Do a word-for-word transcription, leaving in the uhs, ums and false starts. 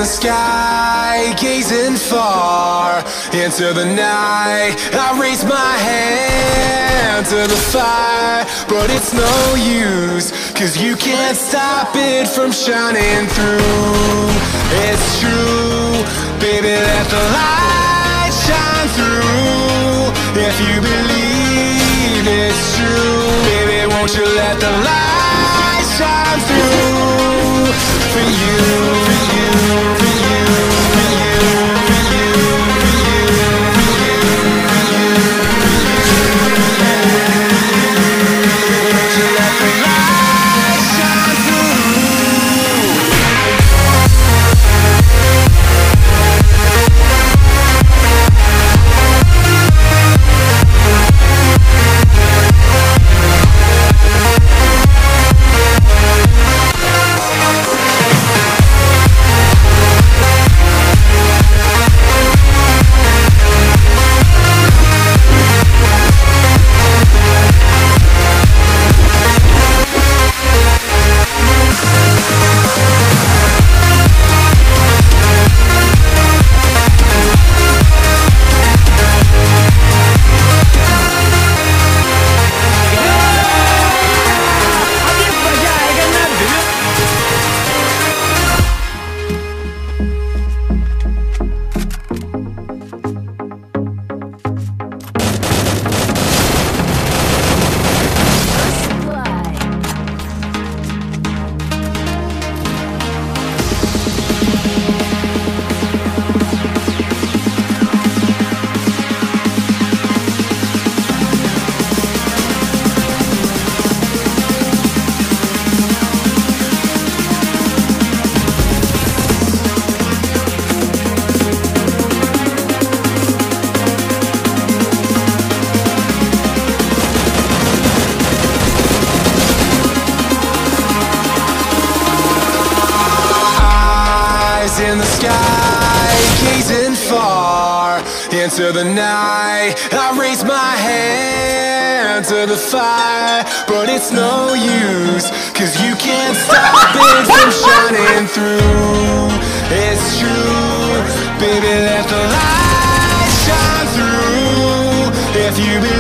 sky, gazing far into the night. I raise my hand to the fire, but it's no use, cause you can't stop it from shining through. It's true, baby, let the light shine through. If you believe it's true, baby, won't you let the light shine through for you, for you, for you, for you, for you, for you, for you, won't you let the light shine through? In the sky, gazing far into the night. I raise my hand to the fire, but it's no use, cause you can't stop it from shining through. It's true, baby, let the light shine through. If you believe